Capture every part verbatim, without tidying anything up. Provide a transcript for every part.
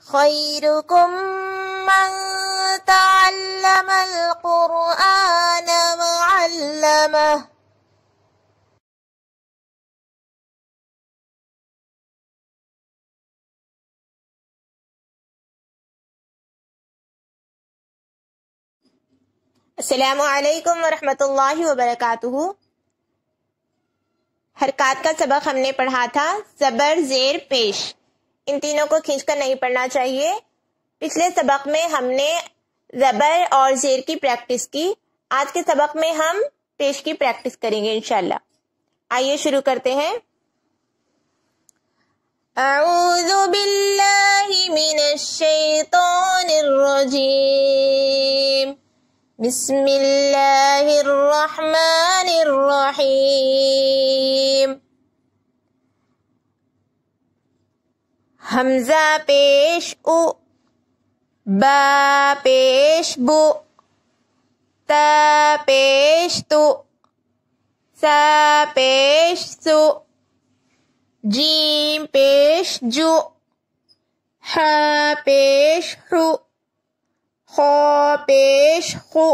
خيركم من تعلم القرآن وعلمه. السلام علیکم ورحمۃ اللہ وبرکاتہ۔ حرکات کا سبق ہم نے پڑھا تھا زبر زیر پیش، ان تینوں کو کھینچ کر نہیں پڑھنا چاہیے۔ پچھلے سبق میں ہم نے زبر اور زیر کی پریکٹس کی، آج کے سبق میں ہم پیش کی پریکٹس کریں گے انشاءاللہ۔ آئیے شروع کرتے ہیں۔ اعوذ باللہ من الشیطان الرجیم، بسم اللہ الرحمن الرحیم۔ حمزہ پیش او، با پیش بو، تا پیش تو، سا پیش سو، جیم پیش جو، ہا پیش ہو، خو پیش خو،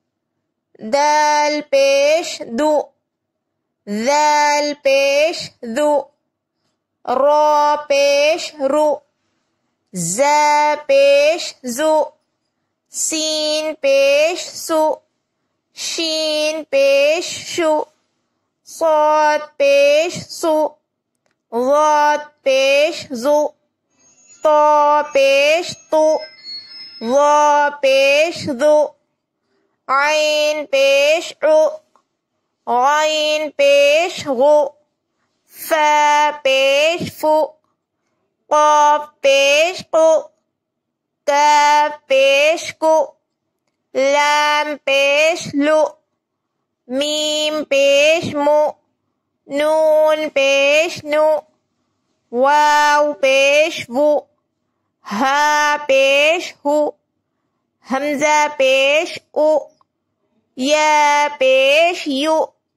دال پیش دو، ذال پیش دو، رو پیش رو، زا پیش زو، سین پیش سو، شین پیش شو، صاد پیش سو، ضاد پیش زو، طا پیش تو، وا پیش دو، عین پیش عو، غین پیش غو، فا پیش فو، قاف پیش قو، کاف پیش کو، لام پیش لو، میم پیش مو، نون پیش نو، واو پیش وو، ہا پیش ہو، حمزہ پیش او، یا پیش یو،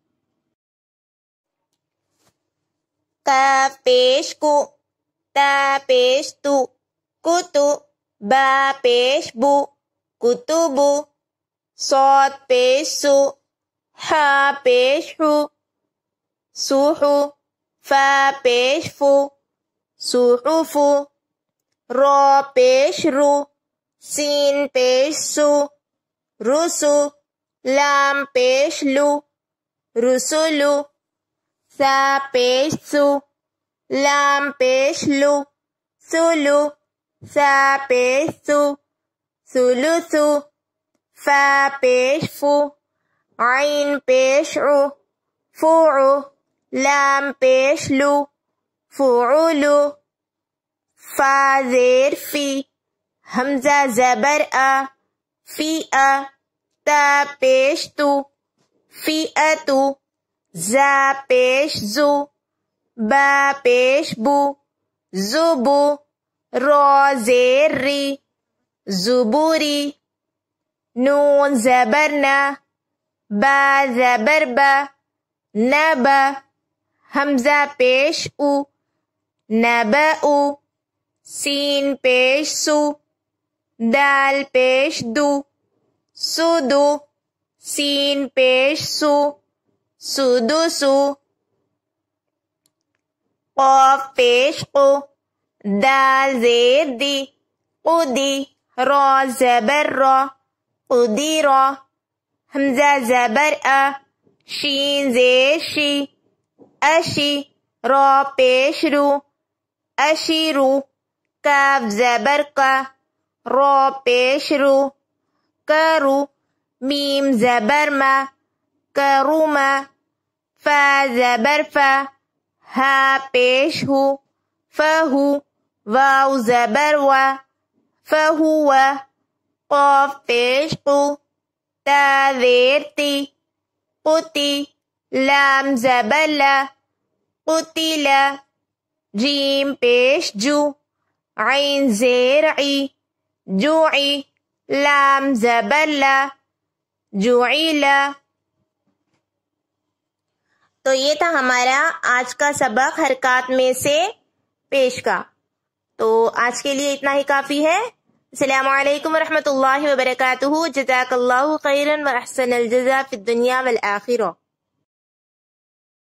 کاف پیش کو، تا پیش تو، کتو، با پیش بو، کتبو، صاد پیش سو، ہا پیش ہو، سوحو، فا پیش فو، سوحفو، رو پیش رو، سین پیش سو، رسو، لام پیش لو، رسلو، سا پیش سو، لام پیش لو، سلو، سا پیش سو، سلسو، فا پیش فو، عین پیش عو، فوعو، لام پیش لو، فعولو، فا زیر فی، حمزہ زبر آ، فی آ، تا پیش تو، فی اتو، زا پیش زو، با پیش بو، زبو، رو زیر ری، زبوری، نون زبر نا، با زبر با، نبا، حمزہ پیش او، نبأو، سین پیش سو، دال پیش دو، سدو، سین پیش سو، سدسو، قاف پیش قو، دال زیر دی، قدی، را زبر را، قدیرا، حمزہ زبر آ، شین زیر شی، اشی، را پیش رو، اشیرو، کاف زبر کا، را پیش رو، کرو، میم زبر ما، کروما، فا زبر فا، ہا پیش ہو، فہو، واو زبر وا، فہوا، قاف پیش قو، تا زیر تی، قتی، لام زبر لا، قتلا، جیم پیش جو، عین زیر عی، جوعی، لام زبر لا، جوعیلا۔ تو یہ تھا ہمارا آج کا سبق حرکات میں سے پیش کا۔ تو آج کے لیے اتنا ہی کافی ہے. السلام علیکم ورحمۃ اللہ وبرکاتہ. جزاک اللہ خیرا و احسن الجزاء فی الدنیا والآخرہ.